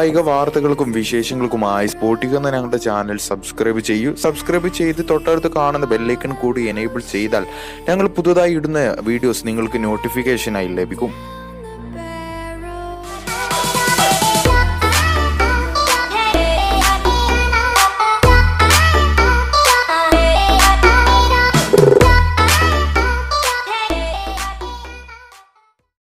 കായിക വാർത്തകൾക്കും വിശേഷങ്ങൾക്കുമായി സ്പോർട്ടിക് എന്ന ഞങ്ങളുടെ ചാനൽ സബ്സ്ക്രൈബ് ചെയ്യൂ. സബ്സ്ക്രൈബ് ചെയ്ത് തൊട്ടടുത്ത് കാണുന്ന ബെല്ലൈക്കൺ കൂടി എനേബിൾ ചെയ്താൽ ഞങ്ങൾ പുതുതായി ഇടുന്ന വീഡിയോസ് നിങ്ങൾക്ക് നോട്ടിഫിക്കേഷനായി ലഭിക്കും.